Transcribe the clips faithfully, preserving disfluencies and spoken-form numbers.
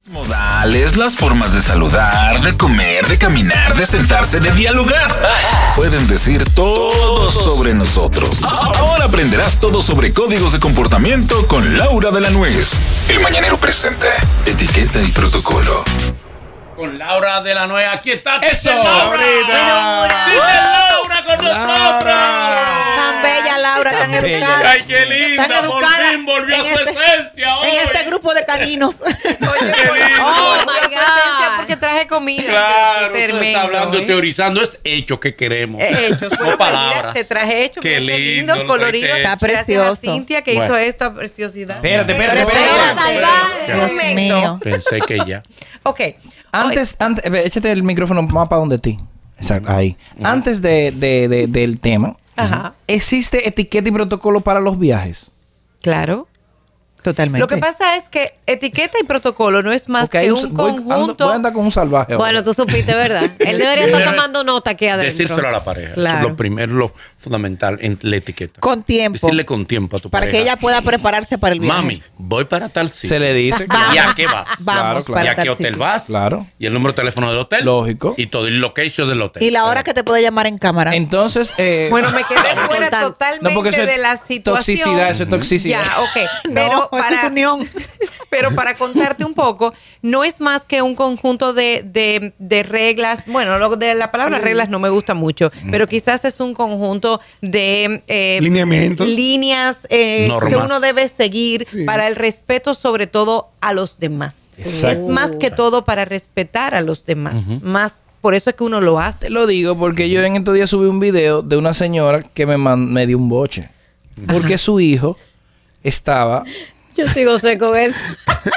Modales, las formas de saludar, de comer, de caminar, de sentarse, de dialogar. Pueden decir todo sobre nosotros. Ahora aprenderás todo sobre códigos de comportamiento con Laura de la Nuez. El Mañanero presenta Etiqueta y Protocolo. Con Laura de la Nuez, aquí está. ¡Eso! ¡Laura! ¡Dice Laura con nosotros! Tan bella Laura, tan, tan educada. ¡Ay, qué linda! Tan Por fin volvió a su este, esencia hoy. En este grupo de caninos. ¡Qué lindo! Oh, my God. Porque traje comida. Claro, Qué usted está tremendo, hablando, ¿eh? teorizando, es hecho que queremos. Eh, hechos. No Bueno, palabras. mira, te traje hecho. Qué mira, lindo, lindo, colorido. lo que Está te- precioso. Gracias a Cintia que Bueno. hizo esta preciosidad. Espérate, espérate, Pero espérate. espérate, Dios un momento. Pensé que ya. Ok. Antes, antes, eh, échate el micrófono más para donde ti. Exacto, ahí. Antes de, de, de- del tema, Ajá. ¿existe etiqueta y protocolo para los viajes? Claro. Totalmente. Lo que pasa es que etiqueta y protocolo no es más Porque hay que un, un voy, ando- conjunto. voy a andar con un salvaje ahora. Bueno, tú supiste, ¿verdad? Él debería estar tomando nota aquí adentro. Decírselo a la pareja. Claro. Eso es lo primero, lo fundamental en la etiqueta. Con tiempo. Decirle con tiempo a tu Para pareja. que ella pueda prepararse para el viaje. Mami, voy para tal sitio. Se le dice. Vamos. ¿Y a qué vas? Vamos Claro, para ¿Y a tal qué hotel sitio. vas? Claro. Y el número de teléfono del hotel. Lógico. Y todo el location del hotel. Y la hora que te puede llamar en cámara. Entonces, eh, Bueno, me quedé fuera Total. totalmente no, porque eso es de la situación. toxicidad, eso es toxicidad. Ya, ok. Pero No, eso para, es unión. pero para contarte un poco, no es más que un conjunto de, de, de reglas. Bueno, lo de la palabra reglas no me gusta mucho, pero quizás es un conjunto de eh, Lineamientos. líneas eh, que Normas. uno debe seguir para el respeto, sobre todo a los demás. Exacto. Es más que todo para respetar a los demás. Más, por eso es que uno lo hace. te lo digo porque yo en estos días subí un video de una señora que me, man- me dio un boche. Porque su hijo estaba... Yo sigo seco con eso.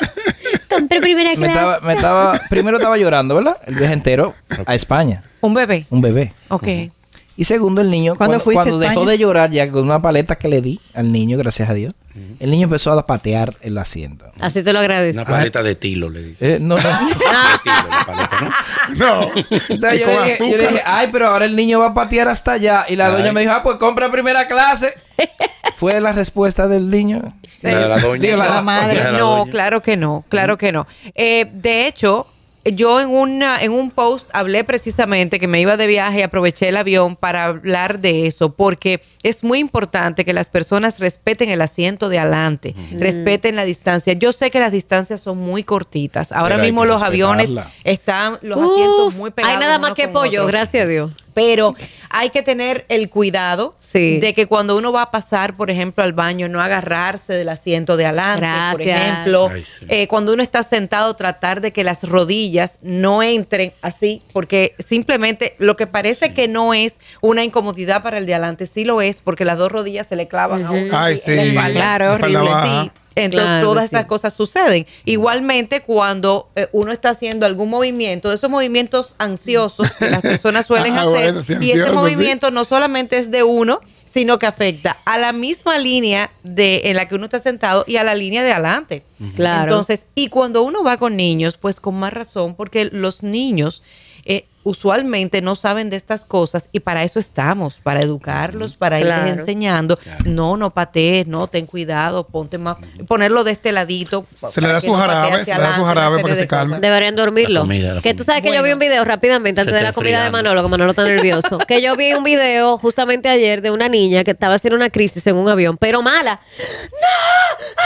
Compré primera Me clase. estaba, me estaba... Primero estaba llorando, ¿verdad? El viaje entero a España. Un bebé. Un bebé. Ok. Y segundo, el niño, ¿Cuándo cuando, fuiste a cuando dejó España? de llorar, ya con una paleta que le di al niño, gracias a Dios, el niño empezó a patear el asiento. Así te lo agradezco. Una paleta de tilo, le dije. Eh, no, no. De tilo, la paleta, ¿no? No. Entonces Y yo, con le dije, yo le azúcar. dije, ay, pero ahora el niño va a patear hasta allá. Y la Ay. doña me dijo, ah, pues compra primera clase. Fue la respuesta del niño. La de la doña. Digo, La, la- madre. la de la No, doña. claro que no, claro que no. Eh, de hecho, yo en una en un post hablé precisamente que me iba de viaje y aproveché el avión para hablar de eso, porque es muy importante que las personas respeten el asiento de adelante, respeten la distancia. Yo sé que las distancias son muy cortitas. Ahora Pero hay mismo que los aviones respetarla. están los asientos Uf, muy pegados. hay nada más uno que con pollo, otro. gracias a Dios. Pero hay que tener el cuidado Sí. de que cuando uno va a pasar, por ejemplo, al baño, no agarrarse del asiento de adelante, por Gracias. ejemplo. Ay, sí. Eh, cuando uno está sentado, tratar de que las rodillas no entren así, porque simplemente lo que parece que no es una incomodidad para el de adelante, sí lo es, porque las dos rodillas se le clavan a uno Ay, en la sí. espalda. Claro, La espalda horrible. baja. Sí. Entonces Claro, todas sí. esas cosas suceden. Igualmente cuando eh, uno está haciendo algún movimiento, de esos movimientos ansiosos que las personas suelen Ah, hacer, bueno, sí, y ese ansioso, movimiento no solamente es de uno, sino que afecta a la misma línea de en la que uno está sentado y a la línea de adelante. Claro. Entonces, y cuando uno va con niños, pues con más razón, porque los niños eh, usualmente no saben de estas cosas y para eso estamos, para educarlos, para irles Claro. enseñando. No, no patees, no, ten cuidado, ponte más, ponerlo de este ladito. Se le para da que su no patee jarabe, hacia se le da su adelante, una jarabe serie para que de se calme. cosas. Deberían dormirlo. La comida, la que tú comida. sabes que yo vi un video rápidamente antes Se de te la comida de enfriando. Manolo, que Manolo está nervioso. Que yo vi un video justamente ayer de una niña que estaba haciendo una crisis en un avión, pero mala. ¡No!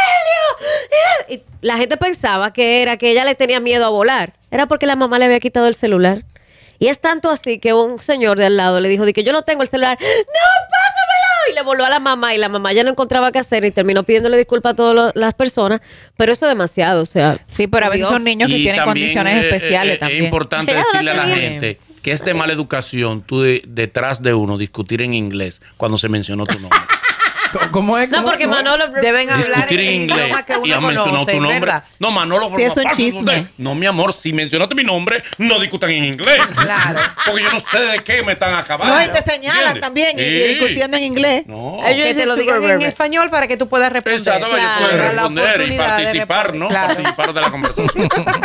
¡Auxilio! Y la gente pensaba que era que ella le tenía miedo a volar. Era porque la mamá le había quitado el celular. Y es tanto así que un señor de al lado le dijo de que yo no tengo el celular. ¡No, pásamelo! Y le voló a la mamá y la mamá ya no encontraba qué hacer y terminó pidiéndole disculpas a todas las personas. Pero eso es demasiado, o sea. Sí, pero a veces Dios. son niños que Y tienen también, condiciones eh, especiales eh, también. Es importante Ella decirle a la tiene. gente que es de mala educación tú de- detrás de uno discutir en inglés cuando se mencionó tu nombre. ¿Cómo es? No, ¿Cómo- porque cómo? Manolo Deben hablar Discutir en en el inglés idioma que y uno has mencionado conoce, tu nombre. ¿verdad? No, Manolo, Sí, es un no, chisme. no, mi amor, si mencionaste mi nombre, no discutan en inglés. Claro. Porque yo no sé de qué me están acabando. No, y te señalan ¿Entiendes? también y- y Sí. discutiendo en inglés. No. Ellos Que te lo dicen digan en super español para que tú puedas responder. Exacto, para que Claro. tú puedas Para la responder y oportunidad de participar, responder. ¿no? Claro. Participar de la conversación.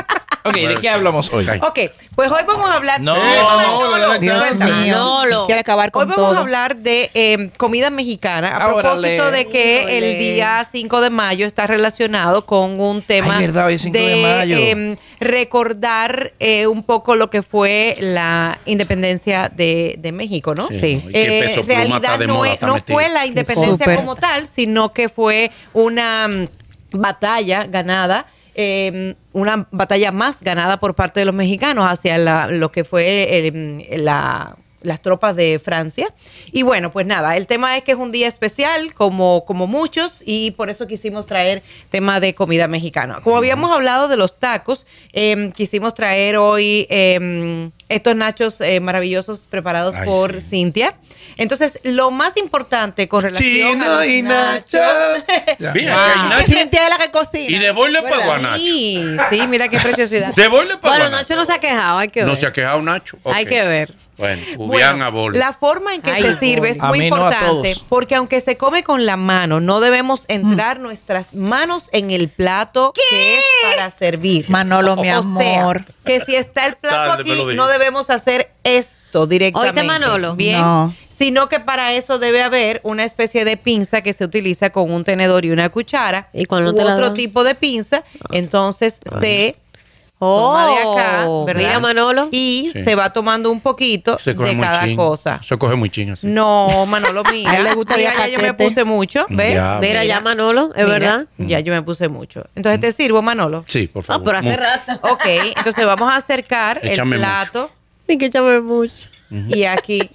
Ok, ¿de qué hablamos hoy? Ay. Ok, pues hoy vamos a hablar... No, Eh, no, no, no, Dios cuéntame. mío. Manolo. Quiere acabar con Hoy vamos todo. a hablar de eh, comida mexicana a Órale. propósito de que Órale. el día cinco de mayo está relacionado con un tema Ay, verdad, hoy es cinco de mayo. eh, recordar eh, un poco lo que fue la independencia de, de México, ¿no? Sí. Y que Eh, Peso en Pluma realidad está de no, moda, es- está no metido. fue la independencia Súper. como tal, sino que fue una mm, batalla ganada. eh, una batalla más ganada por parte de los mexicanos hacia la- lo que fue el- la, las tropas de Francia. Y bueno, pues nada, el tema es que es un día especial, como, como muchos, y por eso quisimos traer tema de comida mexicana. Como habíamos hablado de los tacos, eh, quisimos traer hoy eh, estos nachos eh, maravillosos preparados Ay, por sí. Cintia. Entonces, lo más importante con relación Chino a los y nachos... Ya. Mira, Wow. que hay Nacho. Cintia es la que cocina. Y de boy le ¿Verdad? pagó a Nacho. Sí, sí, mira qué preciosidad. De boy le pagó Bueno, a Nacho. Nacho no se ha quejado, hay que ver. No se ha quejado Nacho. Hay Ok. que ver. Bueno, Bueno, Ubián a bol. la forma en que Ay, se sirve es A muy mí no, a importante todos. porque aunque se come con la mano, no debemos entrar nuestras manos en el plato que es para servir. Manolo, mi O amor. sea, que si está el plato Tarde me aquí, lo dije. no debemos hacer esto directamente. ¿Oíste, Manolo? Bien. No. Sino que para eso debe haber una especie de pinza que se utiliza con un tenedor y una cuchara. ¿Y cuando u te la otro dan? tipo de pinza. Entonces se Oh, toma de acá, ¿verdad? mira, Manolo. Y Sí. se va tomando un poquito Se coge de muy cada chin. cosa. Se coge muy ching así. No, Manolo, mira. A él le gusta Mira, de ya yo me paquete. puse mucho, ¿ves? Ya, Mira, ya Manolo, es Mira, verdad. Ya yo me puse mucho. Entonces, ¿te sirvo, Manolo? Sí, por Ah, favor. pero hace Mu- rato. Ok, entonces vamos a acercar Échame el plato Ni que échame mucho. y aquí.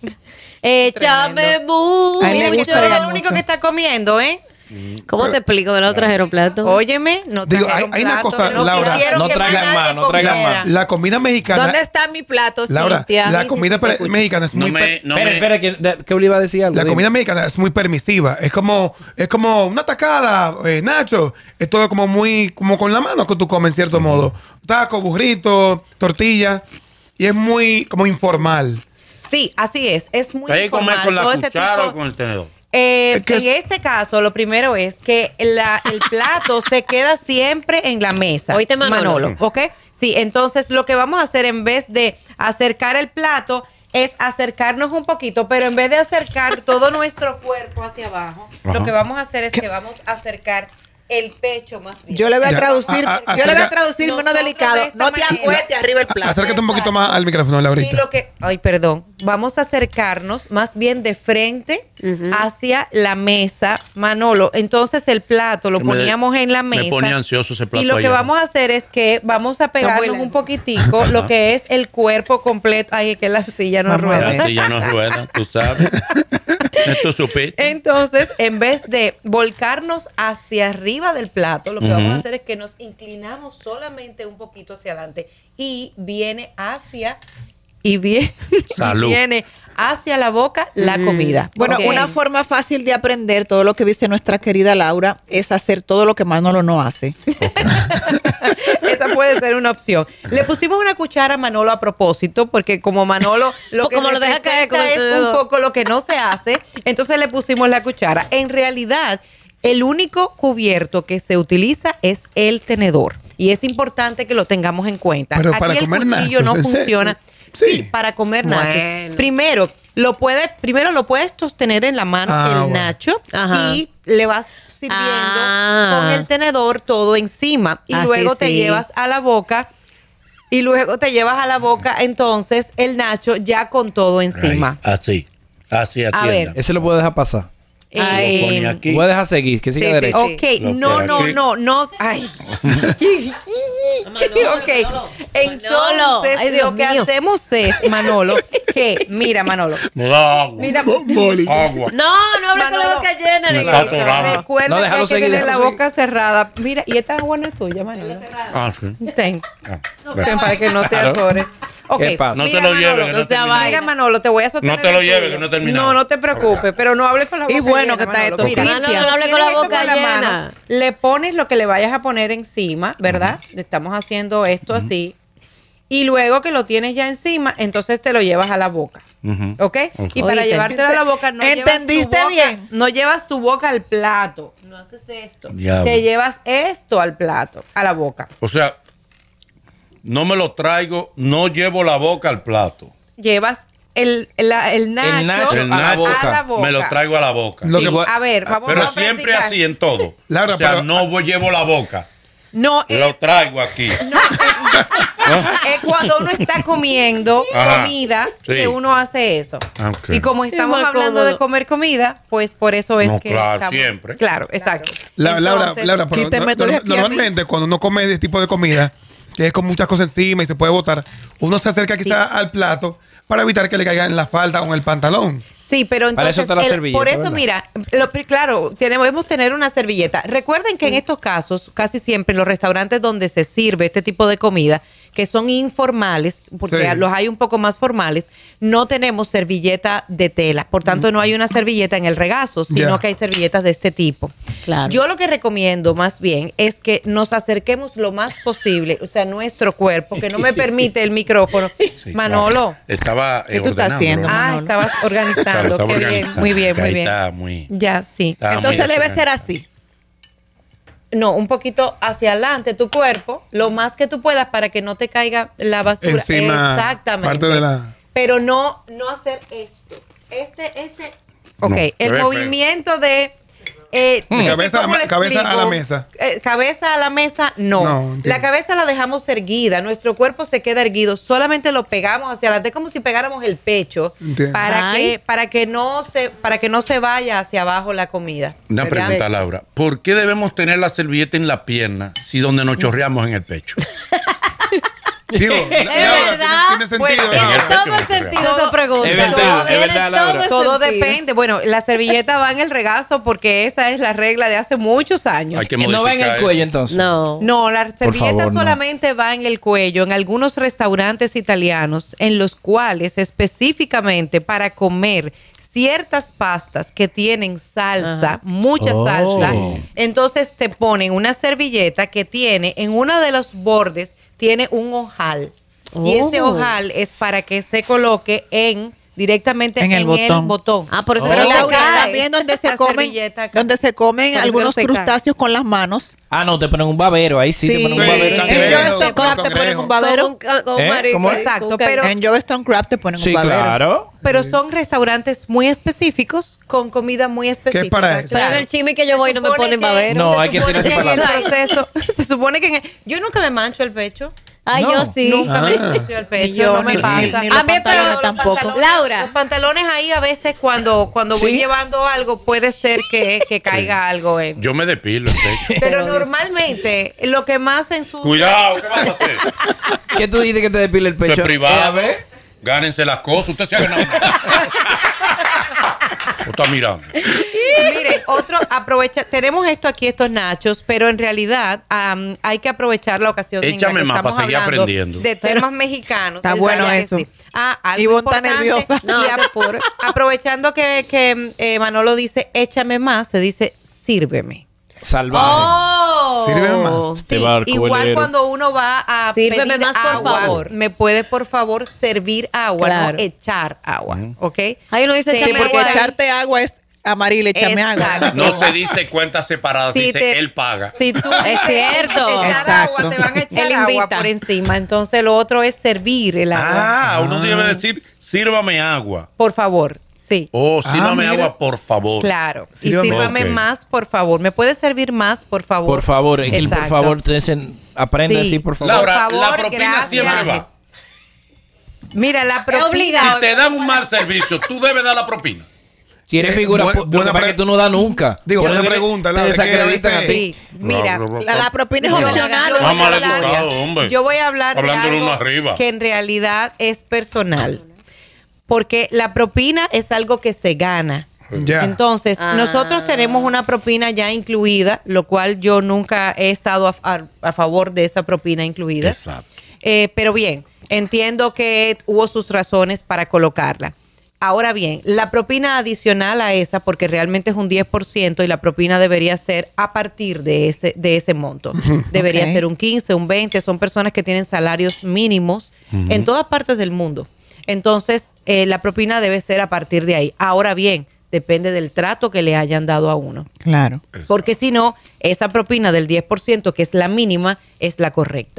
Échame Tremendo. mucho. A él le Mira, yo gusta soy ya el único mucho. que está comiendo, ¿eh? ¿Cómo te explico que no trajeron plato? Óyeme, no Digo, trajeron hay- hay una plato, cosa, no Laura, quisieron no que traigan nadie más, no traigan comiera. más. La comida mexicana. ¿Dónde está mi plato, Laura, Cintia? la Sí, comida sí, sí, te pe- escucho. mexicana es No muy me, per- no espera, me, espera, que, de- que Uli iba a decir algo. la dime. comida mexicana es muy permisiva. Es como, es como una tacada, eh, Nacho. Es todo como muy, como con la mano que tú comes en cierto modo. Taco, burrito, tortilla. Y es muy como informal. Sí, así es. Es muy ¿hay que comer informal. con la Todo este cuchara tipo- o con el tenedor? Eh, Es que- en este caso, lo primero es que la- el plato se queda siempre en la mesa. Oíste, Manolo. ¿ok? Sí, entonces lo que vamos a hacer en vez de acercar el plato es acercarnos un poquito, pero en vez de acercar todo nuestro cuerpo hacia abajo, Ajá. lo que vamos a hacer es que vamos a acercar el pecho más bien. Yo le voy a Ya, traducir, a- a- yo le voy a acerca- traducir menos Nosotros delicado. de esta No te manera- acuestes arriba el plato. Acércate un poquito más al micrófono, Y Laurita. lo que, ay, perdón, vamos a acercarnos más bien de frente hacia la mesa, Manolo. Entonces el plato lo Que me de- poníamos en la mesa. Me pone ansioso ese plato Y lo que allá. vamos a hacer es que vamos a pegarnos lejos. un poquitico lo que es el cuerpo completo. Ay, es que la silla no Vamos a rueda. ver. La silla no rueda, tú sabes. Esto supiste. Entonces, en vez de volcarnos hacia arriba del plato, lo que Ujú. vamos a hacer es que nos inclinamos solamente un poquito hacia adelante y viene hacia y viene, y Salud. viene hacia la boca la comida. Bueno, Ok. una forma fácil de aprender todo lo que dice nuestra querida Laura es hacer todo lo que Manolo no hace. Esa puede ser una opción. Le pusimos una cuchara a Manolo a propósito, porque como Manolo lo que Como lo deja caer con el representa es un tenedor. poco lo que no se hace, entonces le pusimos la cuchara. En realidad, el único cubierto que se utiliza es el tenedor. Y es importante que lo tengamos en cuenta. Pero Aquí para el comer cuchillo nachos, no ¿en serio? funciona. Sí. Sí, para comer nachos. Bueno. Primero, lo puedes, primero lo puedes sostener en la mano Ah, el bueno. nacho Ajá. y le vas sirviendo Ah. con el tenedor todo encima. Y Así luego te sí. llevas a la boca. Y luego te llevas a la boca entonces el nacho ya con todo encima. Ahí, así. Así atienda. ver. Ese lo puedo dejar pasar. Ay. Lo pone Eh, aquí. Lo voy a dejar seguir, que siga Sí, sí, derecho. sí. Ok, Lo no, que no, aquí- no, no. Ay. Ok, entonces Ay, Dios lo que mío. hacemos es, Manolo, que, mira, Manolo, Me da agua. mira, Agua. No, no hables con la Manolo, boca llena, me negrito. está atorado. recuerda No, que hay déjalo que seguir, tener la déjalo boca cerrada. Mira, y esta agua no es tuya, Manolo. Ah, sí. Ten, Ah, ten para que no te Claro. atores. Ok, ¿Qué pasa? No te mira, lo Manolo, lleves, que no No sea termina. vaina. Mira, Manolo, te voy a sostener. No te lo el lleves, tuyo. que no he terminado. No, no te preocupes, pero no hables con la boca Y bueno llena, que está Manolo. esto, Mira, Manolo, tienes no hable con la esto boca con la mano, llena. le pones lo que le vayas a poner encima, ¿verdad? Estamos haciendo esto así. Y luego que lo tienes ya encima, entonces te lo llevas a la boca. Ujú. ¿Ok? Ok. Y para Oíste. llevártelo a la boca, no llevas tu ¿Entendiste boca- bien? No llevas tu boca al plato. No haces esto. Diablo. Te llevas esto al plato, a la boca. O sea, No me lo traigo, no llevo la boca al plato. Llevas el, la- el nacho, El nacho El a la nacho boca. a la boca. me lo traigo a la boca. Lo Sí, que voy- a ver, vamos Pero a siempre practicar. así en todo. Laura, o sea, pero- no voy, llevo la boca. No, eh, Lo traigo aquí. no, eh, es cuando uno está comiendo Ajá. comida Sí. que uno hace eso. Ok. Y como estamos más hablando cómodo. de comer comida, pues por eso es No, que claro, estamos- siempre. Claro, exacto. La- Laura, Entonces, Laura, pero quíteme no- tú de no- aquí a mí. normalmente cuando uno come ese tipo de comida, que es con muchas cosas encima y se puede botar, uno se acerca quizá al plato para evitar que le caiga en la falda o en el pantalón. Sí, pero Para entonces, eso está la el- servilleta, por eso, ¿verdad? mira, lo pri- claro, tenemos, debemos tener una servilleta. Recuerden que en estos casos, casi siempre en los restaurantes donde se sirve este tipo de comida, que son informales, porque Sí. los hay un poco más formales, no tenemos servilleta de tela. Por tanto, no hay una servilleta en el regazo, sino Ya. que hay servilletas de este tipo. Claro. Yo lo que recomiendo más bien es que nos acerquemos lo más posible, o sea, nuestro cuerpo, que no me permite el micrófono. Sí, Manolo. claro. Estaba ¿Qué tú estás ordenando, haciendo, ¿no? Ah, Manolo? estabas organizando. Claro, estaba Qué bien, organizando, muy bien, que muy ahí bien. está muy- Ya, sí. Estaba Entonces muy debe ser desorganizado. así. No, un poquito hacia adelante tu cuerpo, lo más que tú puedas para que no te caiga la basura. Encima, Exactamente. parte de la- Pero no, no hacer esto. Este, este. Ok, No, se el ve movimiento de. eh, De es que, cabeza a ¿cómo ma- le cabeza a la explico? mesa. Eh, cabeza a la mesa, no. No, entiendo. La cabeza la dejamos erguida, nuestro cuerpo se queda erguido, solamente lo pegamos hacia adelante como si pegáramos el pecho Entiendo. para Ay. que para que no se para que no se vaya hacia abajo la comida. Una ¿verdad? pregunta, Laura. ¿Por qué debemos tener la servilleta en la pierna si donde nos chorreamos en el pecho? Digo, Laura, tiene, verdad. tiene sentido. Bueno, En el Laura. pecho Todo el me sentido Todo- esa pregunta. Es verdad, es Tiene verdad, todo Laura. el Todo sentido. depende. Bueno, la servilleta va en el regazo porque esa es la regla de hace muchos años. Hay que No va en el modificar cuello eso. entonces. No. No, la servilleta favor, no. solamente va en el cuello en algunos restaurantes italianos en los cuales específicamente para comer ciertas pastas que tienen salsa, Ajá. mucha Oh. salsa, entonces te ponen una servilleta que tiene en uno de los bordes tiene un ojal. Y ese Oh. ojal es para que se coloque en directamente En en, el el botón. botón. Ah, por eso Pero no se Laura, cae. también donde se La comen, servilleta acá. donde se comen Por eso algunos no se cae. crustáceos con las manos. Ah, no, te ponen un babero. Ahí sí, te ponen un Sí, babero. sí, En Cangrejo, Joe's Crab te cangrejo. ponen un Con babero. un, ca- con un ¿Eh? marico, ¿Cómo? con Exacto, un pero- En Joe's Crab te ponen Sí, un babero. claro. Pero son restaurantes muy específicos con comida muy específica. para eso? Pero en el chisme que yo voy no me supone ponen que- babero. No, se hay que supone tirarse en para el adelante. proceso. Se supone que en el- yo nunca me mancho el pecho. Ay, No, yo sí. Nunca me Ah. ensucio el pecho. Ni yo, no me ni- pasa. ni los A mí, pero pantalones los tampoco. pantalones- Laura. Los pantalones ahí a veces cuando, cuando voy ¿Sí? llevando algo puede ser que, que caiga algo. en- Yo me depilo el pecho. Pero normalmente lo que más ensucia... Cuidado, ¿qué vas a hacer? ¿Qué tú dices que te depile el Eso pecho? es privado. Eh, a ver. Gánense las cosas. Usted se ha ganado. ¿O está mirando? Miren, otro, aprovecha, tenemos esto aquí, estos nachos, pero en realidad am, hay que aprovechar la ocasión en la Échame que más estamos para seguir hablando aprendiendo. de temas mexicanos. Está Exacto bueno que eso. sí. Ah, algo Ivonne está importante, nerviosa. No, y te apures. aprovechando que, que eh, Manolo dice échame más, se dice sírveme. Salvaje. Oh. Sirve más. Este Sí, barco igual velero. cuando uno va a Sírveme pedir más, por agua, favor. me puede por favor servir agua, Claro. no echar agua, ¿ok? Ahí uno dice, Sí, échame Porque agua. echarte agua es amarilla, échame agua. Exacto. No se dice cuentas separadas, Si dice te- él paga. Si tú Es dices cierto. echar Exacto. agua, te van a echar Él agua invita. por encima. Entonces lo otro es servir el agua. Ah, uno debe decir, sírvame agua. Por favor, sí. Oh, sírvame Ah, mira. agua, por favor. Claro. Y Sírvame. sírvame Ok. más, por favor. ¿Me puede servir más, por favor? Por favor, es que el por Exacto. favor, te dicen, aprende Sí. así, por favor. Laura, Por la favor, propina gracias. siempre va. Mira, la propina. obligado. Si te dan un mal servicio, tú debes dar la propina. Si eres Eh, figura, buena- pu- lo que buena pasa es pre- que tú no das nunca. Digo, Por buena eso que pregunta, te Laura, es que desacreditan a a veces- ti. Sí, mira. La, la propina es Yo- opcional. yo voy a Más mal hablar- educado, hombre. Yo voy a hablar Hablándole de algo uno arriba. que en realidad es personal. Porque la propina es algo que se gana. Ya. Entonces, Ah. nosotros tenemos una propina ya incluida, lo cual yo nunca he estado a, a- a favor de esa propina incluida. Exacto. Eh, pero bien, entiendo que hubo sus razones para colocarla. Ahora bien, la propina adicional a esa, porque realmente es un diez por ciento y la propina debería ser a partir de ese, de ese monto. Debería Ok. ser un quince, un veinte. Son personas que tienen salarios mínimos en todas partes del mundo. Entonces, eh, la propina debe ser a partir de ahí. Ahora bien, depende del trato que le hayan dado a uno. Claro. Porque si no, esa propina del diez por ciento, que es la mínima, es la correcta.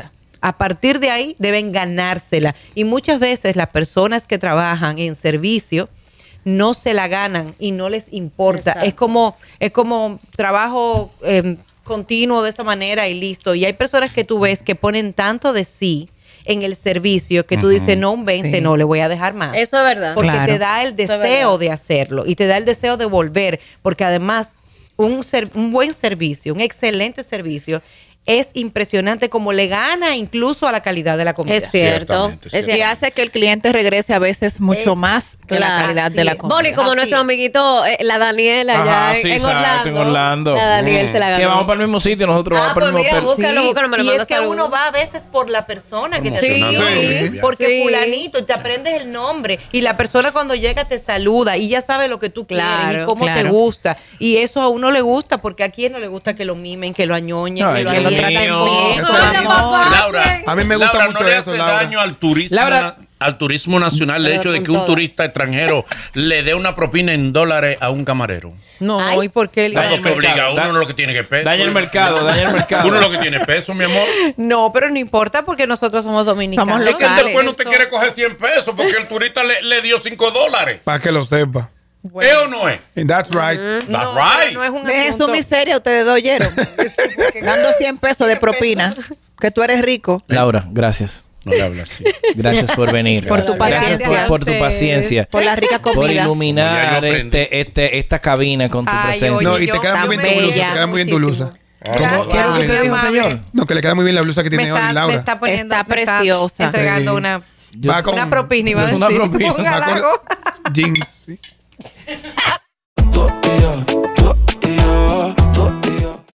A partir de ahí deben ganársela. Y muchas veces las personas que trabajan en servicio no se la ganan y no les importa. Exacto. Es como, es como trabajo eh, continuo de esa manera y listo. Y hay personas que tú ves que ponen tanto de sí en el servicio que tú dices, no, un veinte, Sí. no, le voy a dejar más. Eso es verdad. Porque Claro. te da el Eso es deseo verdad. de hacerlo y te da el deseo de volver. Porque además, un, ser- un buen servicio, un excelente servicio, es impresionante como le gana incluso a la calidad de la comida. Es cierto. Ciertamente, Es cierto. Y cierto. hace que el cliente regrese a veces mucho Es- más que la claro, calidad así de la es. comida. Boli, como Así nuestro es. amiguito, eh, la Daniela, Ajá, allá en, sí, en exacto, Orlando. en Orlando. La Daniel se la ganó. Que vamos para el mismo sitio, nosotros Ah, vamos para el pues mismo mira, hotel. búscalo, búscalo, me lo y mandas es que saludos. uno va a veces por la persona que te Sí. atendió. Sí. Porque Sí. fulanito, y te aprendes el nombre y la persona cuando llega te saluda y ya sabe lo que tú Claro, quieres y cómo te claro. gusta. Y eso a uno le gusta porque a quién no le gusta que lo mimen, que lo añoñen, No, que y lo que lo atiendan traten bien. bien. Eso Hola, es amor. papá. Laura, A mí me gusta Laura, mucho no le eso, hace Laura. daño al turismo, Laura- na- al turismo nacional el Pero hecho de con que un toda. turista extranjero le dé una propina en dólares a un camarero. No, Ay. ¿y por qué? Daña Algo el que obliga a mercado, uno da- no lo que tiene que peso. Daña el mercado, daña el mercado. Uno lo que tiene peso, mi amor. No, pero no importa porque nosotros somos dominicanos. Somos Es que locales. después no te Eso- quiere coger cien pesos porque el turista le, le dio cinco dólares. Para que lo sepa. Bueno, ¿Es o no es? And that's right. That's no, right. no es un Dejen su asunto- miseria, ustedes dos oyeron. Dando cien pesos de propina. Que tú eres rico. Laura, gracias. No le hablas así. Gracias por venir. Por tu Gracias paciencia. por, por tu paciencia. Por la rica Por comida. Como ya iluminar yo aprendí. este, este, esta cabina con tu Ay, presencia. oye, No, y yo- te queda yo muy me bien tu blusa. gusta Te queda muy bien tu muchísimo. blusa. ¿Cómo? ¿Qué es lo que te dijo, señor? No, que le queda muy bien la blusa que tiene Me hoy, está, me Laura. está poniendo, Está me está preciosa. entregando Sí. una, Yo- Va con una propina, iba a decir. Una propina. Un va con halago. jeans. sí. Todo, yeah.